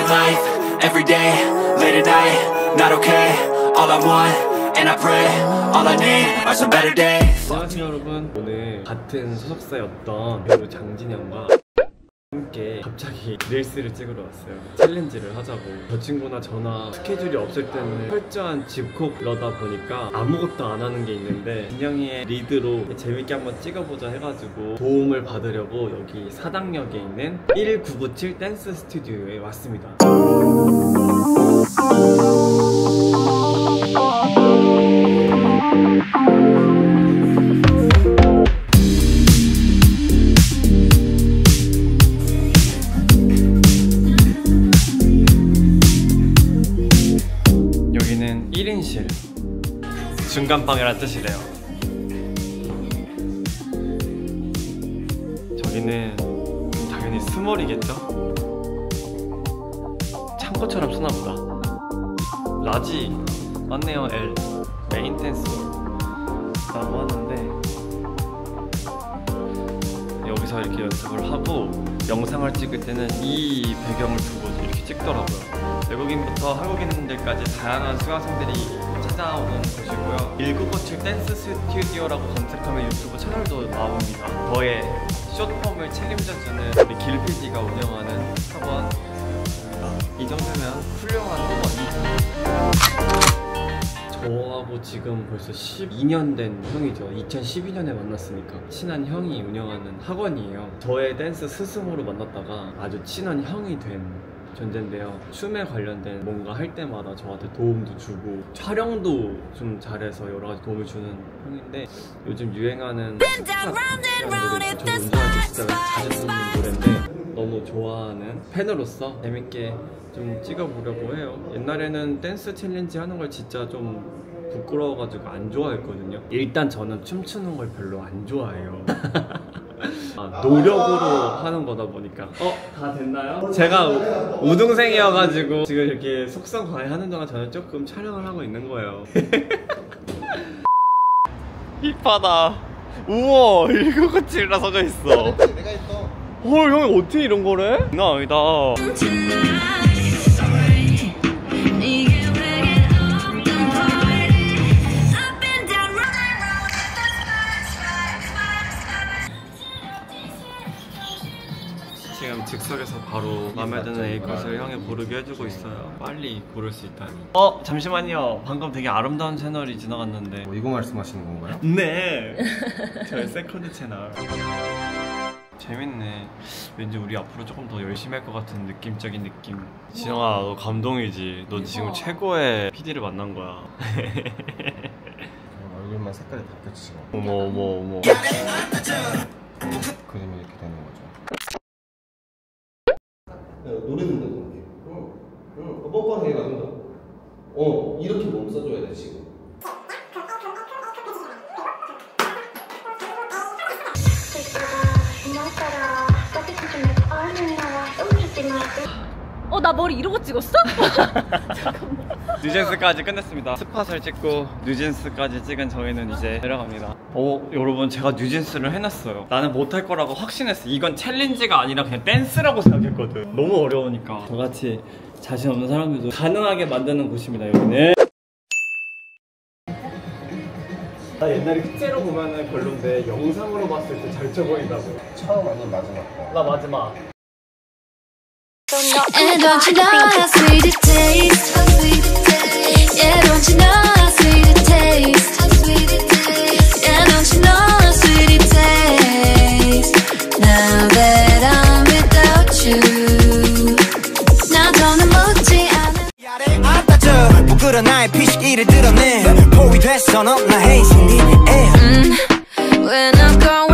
life, every day, late at night, not okay. All I want, and I pray, all I need are some better days. 안녕하세요 여러분. 오늘 같은 소속사였던 배우 장진영과 함께 갑자기 릴스를 찍으러 왔어요. 챌린지를 하자고. 저 친구나 저나 스케줄이 없을 때는 철저한 집콕 이러다 보니까 아무것도 안 하는 게 있는데, 진영이의 리드로 재밌게 한번 찍어보자 해가지고 도움을 받으려고 여기 사당역에 있는 1997 댄스 스튜디오에 왔습니다. 여기는 1인실 중간방이란 뜻이래요. 저기는 당연히 스몰이겠죠? 창고처럼 쓰나보다. 라지 맞네요. L 메인 댄스라고 하는데, 여기서 이렇게 연습을 하고 영상을 찍을 때는 이 배경을 두고 이렇게 찍더라고요. 외국인부터 한국인들까지 다양한 수강생들이 찾아오는 곳이고요. 1997 댄스 스튜디오라고 검색하면 유튜브 채널도 나옵니다. 저의 숏폼을 책임져주는 우리 길 PD가 운영하는 학원입니다. 이 정도면 훌륭한 학원이죠. 저하고 지금 벌써 12년 된 형이죠. 2012년에 만났으니까 친한 형이 운영하는 학원이에요. 저의 댄스 스승으로 만났다가 아주 친한 형이 된 존재인데요. 춤에 관련된 뭔가 할 때마다 저한테 도움도 주고 촬영도 좀 잘해서 여러 가지 도움을 주는 형인데, 요즘 유행하는 힙합이라는 노래, 저 운전할 때 진짜 자주 듣는 노래인데 너무 좋아하는 팬으로서 재밌게 좀 찍어보려고 해요. 옛날에는 댄스 챌린지 하는 걸 진짜 좀 부끄러워가지고 안 좋아했거든요. 일단 저는 춤추는 걸 별로 안 좋아해요. 노력으로 하는 거다 보니까. 다 됐나요? 제가 우등생이어가지고 지금 이렇게 속성 과외하는 동안 저는 조금 촬영을 하고 있는 거예요. 힙하다. 우와, 1997이라 써져 있어. 내가 했어. 헐, 형이 어떻게 이런 거래? 나 아니다. 지금 즉석에서 바로 마음에 드는 A컷을 형이 고르게 해주고 있어요. 빨리 고를 수 있다니. 잠시만요. 방금 되게 아름다운 채널이 지나갔는데. 이거 말씀하시는 건가요? 네. 저의 세컨드 채널. 재밌네. 왠지 우리 앞으로 조금 더 열심히 할 것 같은 느낌적인 느낌. 진영아, 너 감동이지. 너 지금 최고의 PD를 만난 거야. 얼굴만 색깔이 바뀌었지. 어머. 그림이 이렇게 되는 거죠. 노래 듣는다 이렇게. 응. 뻔뻔하게 가든가. 이렇게 몸 써줘야 돼 지금. 나 머리 이러고 찍었어? 잠깐만. 뉴진스까지 끝냈습니다. 스팟을 찍고 뉴진스까지 찍은 저희는 이제 내려갑니다. 여러분, 제가 뉴진스를 해놨어요. 나는 못할 거라고 확신했어. 이건 챌린지가 아니라 그냥 댄스라고 생각했거든. 너무 어려우니까. 저같이 자신 없는 사람들도 가능하게 만드는 곳입니다, 여기는. 나 옛날에 실제로 보면은 별론데 영상으로 봤을 때 잘 쳐 보인다고. 처음 아닌 마지막. 나 마지막. And don't you know how sweet it tastes? Yeah, don't you know how sweet it tastes? Yeah, don't you know how sweet it tastes? Now that I'm without you, 나 더는 묻지 않아. 야래 아따져 부끄러 나의 피식기를 드러내 포위 됐어 넌 나의 신비의 When I'm gone